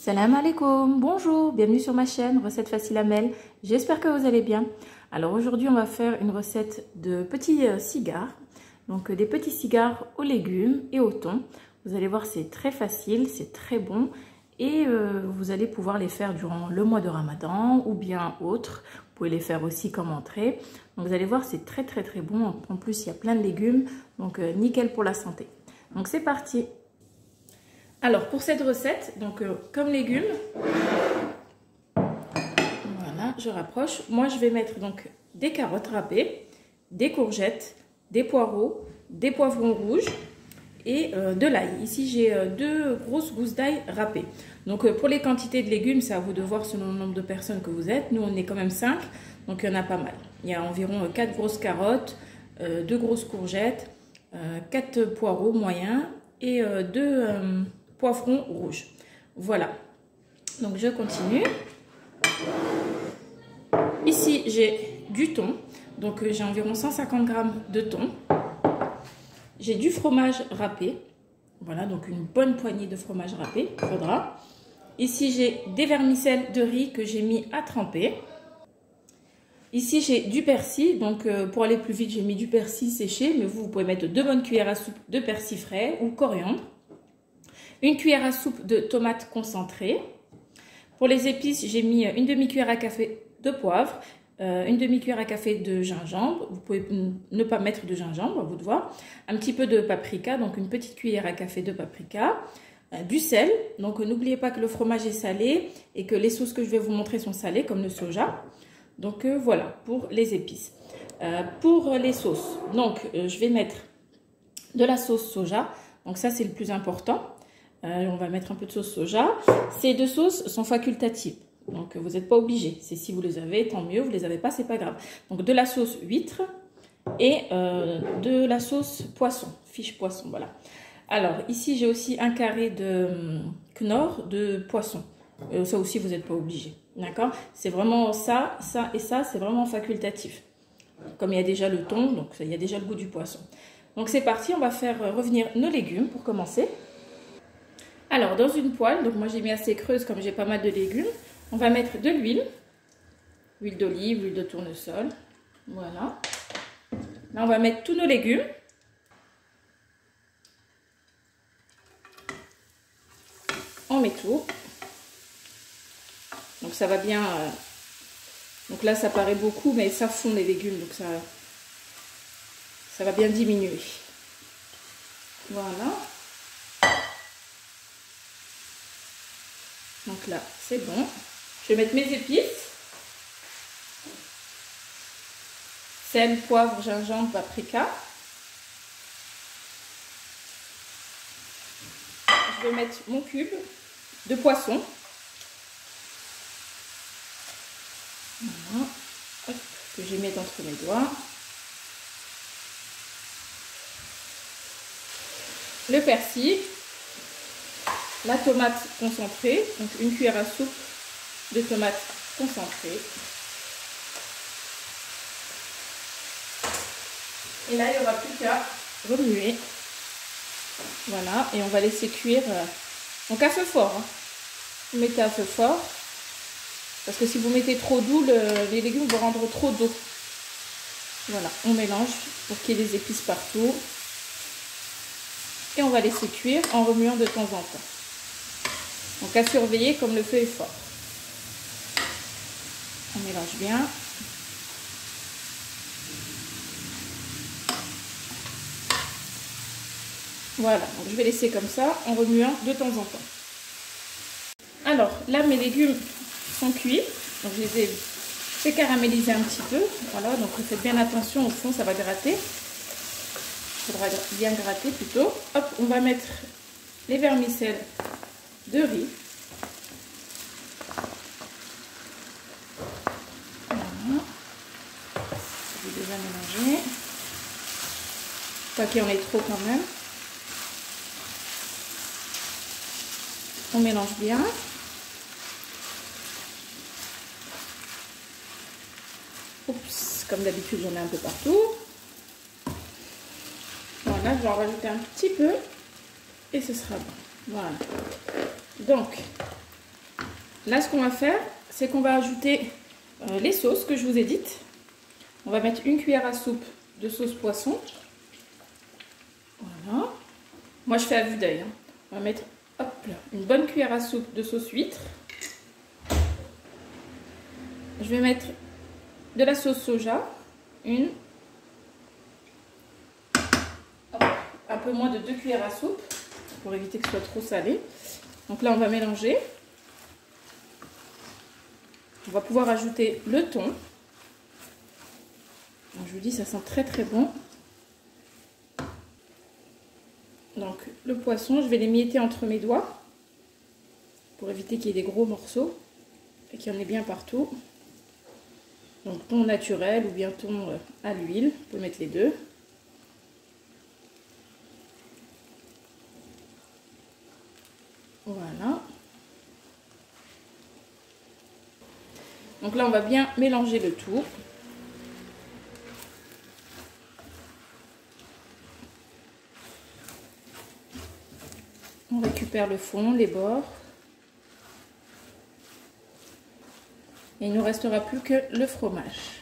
Salam alaikum, bonjour, bienvenue sur ma chaîne Recettes Faciles Amel. J'espère que vous allez bien. Alors aujourd'hui on va faire une recette de petits cigares. Donc des petits cigares aux légumes et au thon. Vous allez voir, c'est très facile, c'est très bon. Et vous allez pouvoir les faire durant le mois de Ramadan ou bien autre. Vous pouvez les faire aussi comme entrée. Donc vous allez voir, c'est très bon. En plus il y a plein de légumes, donc nickel pour la santé. Donc c'est parti. Alors pour cette recette, donc comme légumes, voilà, je rapproche. Moi je vais mettre donc des carottes râpées, des courgettes, des poireaux, des poivrons rouges et de l'ail. Ici j'ai 2 grosses gousses d'ail râpées. Donc pour les quantités de légumes, c'est à vous de voir selon le nombre de personnes que vous êtes. Nous on est quand même 5, donc il y en a pas mal. Il y a environ 4 grosses carottes, 2 grosses courgettes, 4 poireaux moyens et 2 poivrons rouges. Voilà, donc je continue. Ici j'ai du thon, donc j'ai environ 150 g de thon. J'ai du fromage râpé, voilà, donc une bonne poignée de fromage râpé, il faudra. Ici j'ai des vermicelles de riz que j'ai mis à tremper. Ici j'ai du persil, donc pour aller plus vite j'ai mis du persil séché, mais vous pouvez mettre 2 bonnes cuillères à soupe de persil frais ou coriandre. Une cuillère à soupe de tomates concentrées. Pour les épices, j'ai mis une demi-cuillère à café de poivre, une demi-cuillère à café de gingembre. Vous pouvez ne pas mettre de gingembre, à vous de voir. Un petit peu de paprika, donc une petite cuillère à café de paprika. Du sel, donc n'oubliez pas que le fromage est salé et que les sauces que je vais vous montrer sont salées, comme le soja. Donc voilà, pour les épices. Pour les sauces, donc je vais mettre de la sauce soja. Donc ça, c'est le plus important. On va mettre un peu de sauce soja. Ces 2 sauces sont facultatives, donc vous n'êtes pas obligé. C'est si vous les avez, tant mieux. Vous les avez pas, c'est pas grave. Donc de la sauce huître et de la sauce poisson, fiche poisson, voilà. Alors ici j'ai aussi un carré de Knorr de poisson. Ça aussi vous n'êtes pas obligé, d'accord? C'est vraiment ça, ça et ça, c'est vraiment facultatif. Comme il y a déjà le thon, donc il y a déjà le goût du poisson. Donc c'est parti, on va faire revenir nos légumes pour commencer. Alors, dans une poêle, donc moi j'ai mis assez creuse comme j'ai pas mal de légumes, on va mettre de l'huile, huile d'olive, huile de tournesol, voilà. Là, on va mettre tous nos légumes. On met tout. Donc ça va bien, donc là ça paraît beaucoup, mais ça fond les légumes, donc ça va bien diminuer. Voilà. Donc là, c'est bon. Je vais mettre mes épices. Sel, poivre, gingembre, paprika. Je vais mettre mon cube de poisson. Voilà. Hop, que je vais mettre entre mes doigts. Le persil. La tomate concentrée, donc une cuillère à soupe de tomate concentrée. Et là, il n'y aura plus qu'à remuer. Voilà, et on va laisser cuire, donc à feu fort. Hein. Vous mettez à feu fort, parce que si vous mettez trop d'eau, les légumes vont rendre trop d'eau. Voilà, on mélange pour qu'il y ait des épices partout. Et on va laisser cuire en remuant de temps en temps. Donc à surveiller comme le feu est fort. On mélange bien. Voilà, donc je vais laisser comme ça en remuant de temps en temps. Alors là mes légumes sont cuits, donc je les ai fait caraméliser un petit peu. Voilà, donc faites bien attention au fond, ça va gratter. Il faudra bien gratter plutôt. Hop, on va mettre les vermicelles de riz. Voilà. Je vais déjà mélanger. Pas qu'il y en ait trop quand même. On mélange bien. Oups, comme d'habitude j'en ai un peu partout. Voilà, je vais en rajouter un petit peu et ce sera bon. Voilà. Donc, Là, ce qu'on va faire, c'est qu'on va ajouter les sauces que je vous ai dites. On va mettre une cuillère à soupe de sauce poisson. Voilà. Moi, je fais à vue d'œil. Hein. On va mettre hop, là, une bonne cuillère à soupe de sauce huître. Je vais mettre de la sauce soja. Un peu moins de 2 cuillères à soupe pour éviter que ce soit trop salé. Donc là, on va mélanger. On va pouvoir ajouter le thon. Donc, je vous dis, ça sent très très bon. Donc le poisson, je vais l'émietter entre mes doigts pour éviter qu'il y ait des gros morceaux et qu'il y en ait bien partout. Donc thon naturel ou bien thon à l'huile, on peut mettre les deux. Voilà. Donc là, on va bien mélanger le tout. On récupère le fond, les bords. Et il ne nous restera plus que le fromage.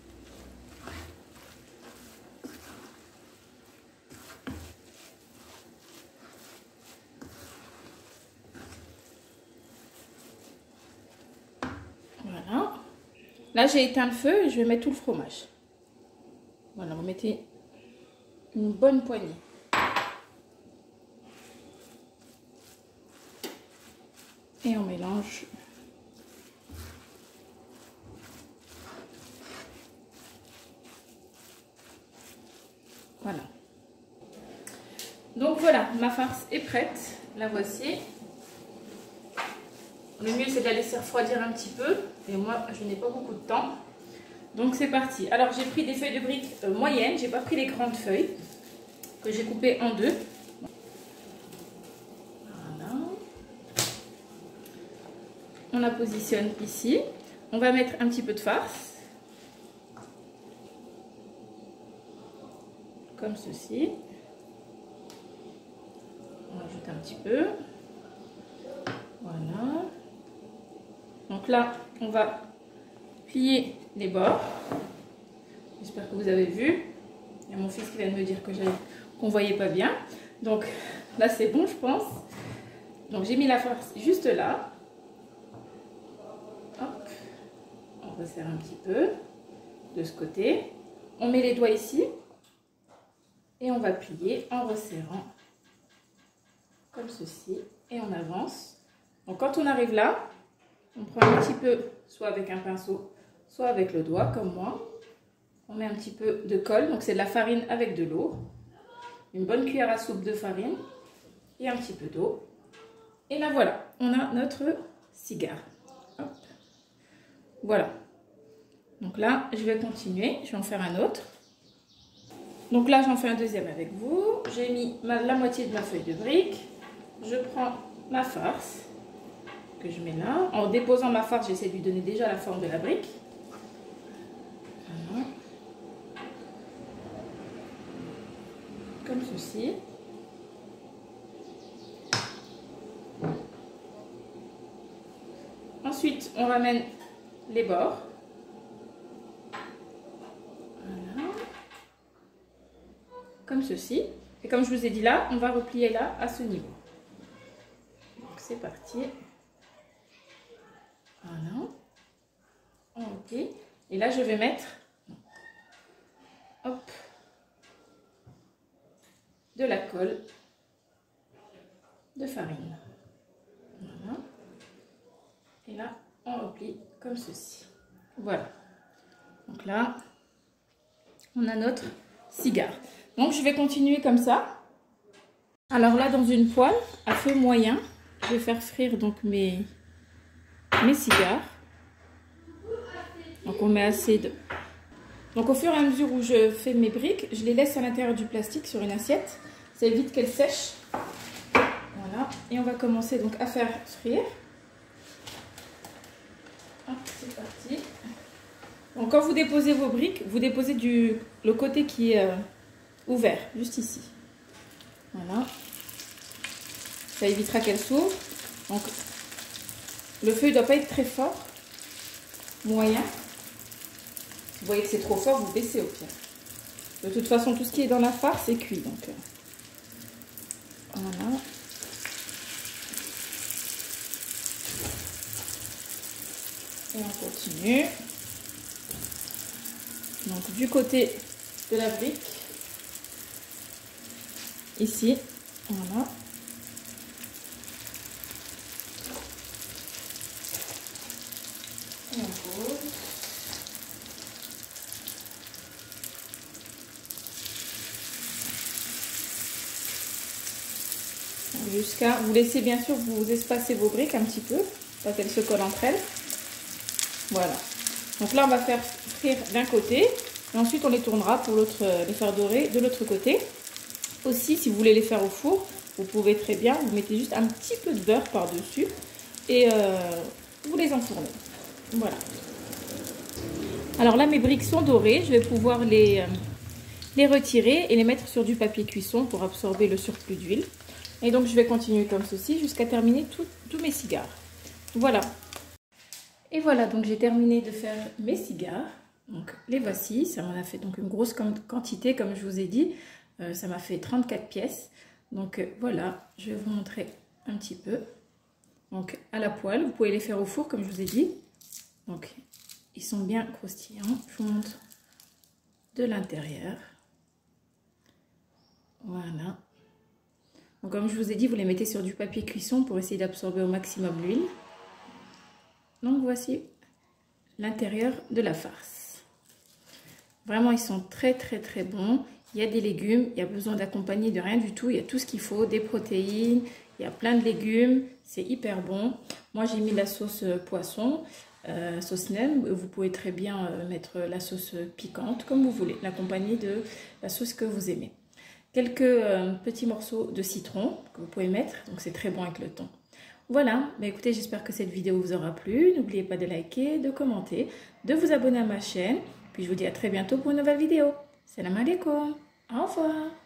Voilà. Là, j'ai éteint le feu et je vais mettre tout le fromage. Voilà, vous mettez une bonne poignée. Et on mélange. Voilà. Donc voilà, ma farce est prête. La voici. Le mieux, c'est de la laisser refroidir un petit peu. Et moi, je n'ai pas beaucoup de temps. Donc c'est parti. Alors j'ai pris des feuilles de briques moyennes. J'ai pas pris les grandes feuilles que j'ai coupées en deux. On la positionne ici. On va mettre un petit peu de farce. Comme ceci. On ajoute un petit peu. Voilà. Donc là, on va plier les bords. J'espère que vous avez vu. Il y a mon fils qui vient de me dire qu'on ne voyait pas bien. Donc là, c'est bon, je pense. Donc j'ai mis la farce juste là. Hop. On resserre un petit peu de ce côté. On met les doigts ici. Et on va plier en resserrant. Comme ceci. Et on avance. Donc quand on arrive là, on prend un petit peu, soit avec un pinceau, soit avec le doigt, comme moi. On met un petit peu de colle. Donc c'est de la farine avec de l'eau. Une bonne cuillère à soupe de farine. Et un petit peu d'eau. Et là voilà, on a notre cigare. Hop. Voilà. Donc là, je vais continuer. Je vais en faire un autre. Donc là, j'en fais un deuxième avec vous. J'ai mis la moitié de ma feuille de brique. Je prends ma farce que je mets là. En déposant ma farce, j'essaie de lui donner déjà la forme de la brique. Voilà. Comme ceci. Ensuite, on ramène les bords. Voilà. Comme ceci. Et comme je vous ai dit là, on va replier là à ce niveau. Donc c'est parti. Voilà. Ok. Et là, je vais mettre hop, de la colle de farine. Voilà. Et là, on replie comme ceci. Voilà. Donc là, on a notre cigare. Donc, je vais continuer comme ça. Alors là, dans une poêle à feu moyen, je vais faire frire donc mes cigares. Donc, on met assez de... Donc, au fur et à mesure où je fais mes briques, je les laisse à l'intérieur du plastique sur une assiette. Ça évite qu'elles sèchent. Voilà. Et on va commencer donc à faire frire. Hop, c'est parti. Donc, quand vous déposez vos briques, vous déposez le côté qui est ouvert, juste ici. Voilà. Ça évitera qu'elles s'ouvrent. Donc, Le feu ne doit pas être très fort, moyen. Si vous voyez que c'est trop fort, vous baissez au pire. De toute façon, tout ce qui est dans la farce, c'est cuit. Donc, voilà. Et on continue. Donc, du côté de la brique, ici, voilà. Et on pose. Jusqu'à, vous laissez bien sûr, vous espacez vos briques un petit peu, pas qu'elles se collent entre elles. Voilà. Donc là, on va faire frire d'un côté, et ensuite on les tournera pour les faire dorer de l'autre côté. Aussi, si vous voulez les faire au four, vous pouvez très bien, vous mettez juste un petit peu de beurre par-dessus et vous les enfournez. Voilà. Alors là, mes briques sont dorées, je vais pouvoir les retirer et les mettre sur du papier cuisson pour absorber le surplus d'huile. Et donc, je vais continuer comme ceci jusqu'à terminer tous mes cigares. Voilà. Et voilà, donc j'ai terminé de faire mes cigares. Donc, les voici. Ça m'en a fait donc une grosse quantité, comme je vous ai dit. Ça m'a fait 34 pièces. Donc, voilà, je vais vous montrer un petit peu. Donc, à la poêle, vous pouvez les faire au four, comme je vous ai dit. Donc, ils sont bien croustillants. Je vous montre de l'intérieur. Voilà. Donc, comme je vous ai dit, vous les mettez sur du papier cuisson pour essayer d'absorber au maximum l'huile. Donc, voici l'intérieur de la farce. Vraiment, ils sont très, très, très bons. Il y a des légumes, il y a besoin d'accompagner de rien du tout. Il y a tout ce qu'il faut, des protéines, il y a plein de légumes. C'est hyper bon. Moi, j'ai mis la sauce poisson, sauce nem. Vous pouvez très bien mettre la sauce piquante, comme vous voulez, l'accompagner de la sauce que vous aimez. Quelques petits morceaux de citron que vous pouvez mettre, donc c'est très bon avec le thon. Voilà, bah écoutez, j'espère que cette vidéo vous aura plu. N'oubliez pas de liker, de commenter, de vous abonner à ma chaîne. Puis je vous dis à très bientôt pour une nouvelle vidéo. Salam alaikum, au revoir.